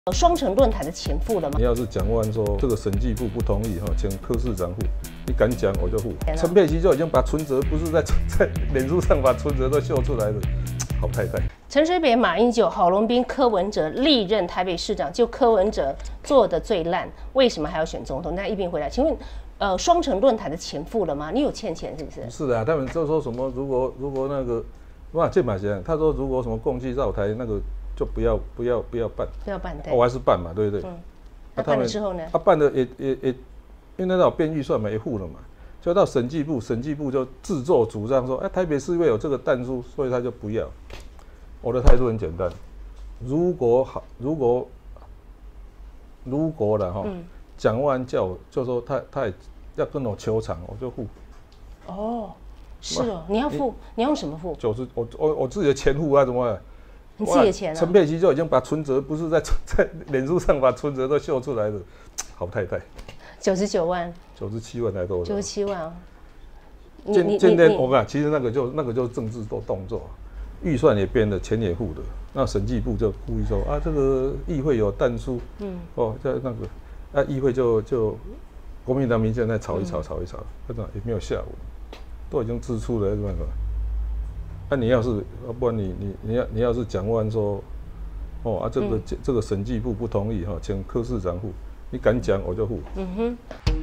双城论坛的前副了吗？ 你要是讲完说这个审计部不同意哈，请柯市长付，你敢讲我就付。陈佩琪就已经把存折不是在脸书上把存折都秀出来了，好太太。 陈水扁、马英九、郝龙斌、柯文哲历任台北市长，就柯文哲做的最烂，为什么还要选总统？那一并回来，请问，双城论坛的前副了吗？你有欠钱是不是？ 不是的、啊，他们就说什么如果那个，哇，建马先他说如果什么共济绕台那个。就不要办， 不要办，对， 我还是办嘛，对不对？ 那办了之后呢？ 他办的也，因为那种编预算没付了嘛，就到审计部就自作主张说，台北市因为有这个弹书，所以他就不要。我的态度很简单，如果了哈，蒋万安叫我就说他也要跟我求偿，我就付。 哦，是哦，你要付，你要用什么付 ？90，我自己的钱付啊，怎么？ 你自己的钱啊？ 陈佩琪就已经把存折不是在脸书上把存折都秀出来了，好太太。 99万。 97万才多少 ？97万啊。 今天我讲，其实那个就是政治动作，预算也编了，钱也付的，那审计部就故意说啊，这个议会有弹书，在那个议会就国民党民进在吵一吵，那种也没有下文，都已经支出了，是吧？那你要是，不然你要是蒋万安说，这个审计部不同意哈，请柯市长付，你敢讲我就付。